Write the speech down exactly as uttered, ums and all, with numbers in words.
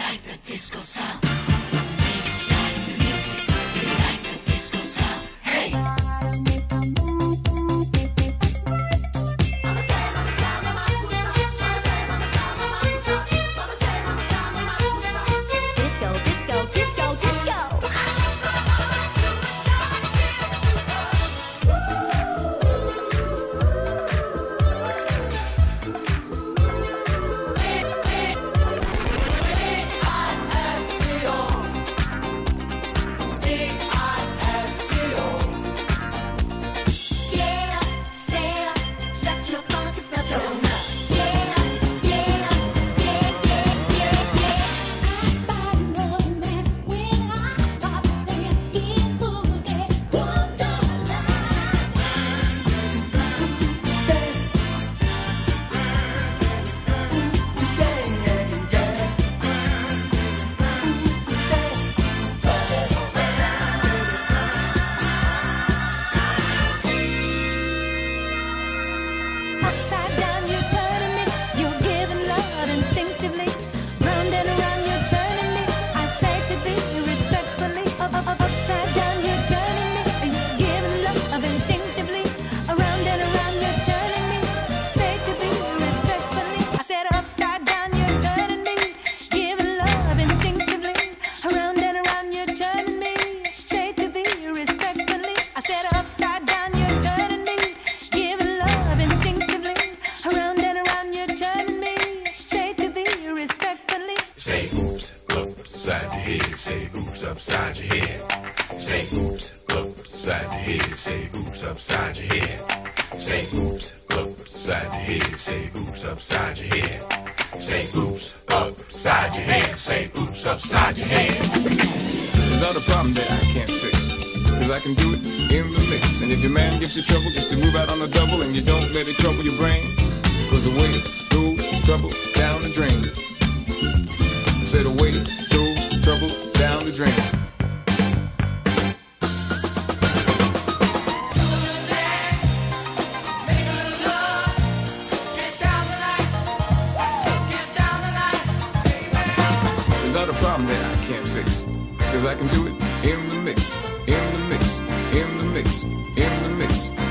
like the disco sound? We like the music. Do you like the disco sound? Hey! Disco, disco, disco, disco. Get up, stand up, stretch your funky stuff on up. Get up, get up, get, get, get, get. I find romance when I start to dance in boogie wonderland. Dance, upside down, you're turning me. You're giving love instinctively. Round and around, you're turning me. I say to thee respectfully. Up, up, up, upside down, you're turning me. You're giving love instinctively. Around and around, you're turning me. Say to thee respectfully. I said upside down, you're turning me. Giving love instinctively. Around and around, you're turning me. Say to thee respectfully. I said upside down, you're turning me. Giving love instinctively. Around and around, you're turning me. Say to thee respectfully. Say oops, upside your head. Say oops, upside your head. Say oops, upside your head. Say oops, upside your head. Say oops, upside your head. Say oops, upside your head. Say oops, upside your head. Say oops, upside your head. There's not a problem that I can't fix, cause I can do it in the mix. And if your man gives you trouble, just to move out on the double, and you don't let it trouble your brain, cause away goes trouble down the drain. I said away goes trouble down the drain. There's not a problem that I can't fix, cause I can do it in the mix, in the mix, in the mix, in the mix.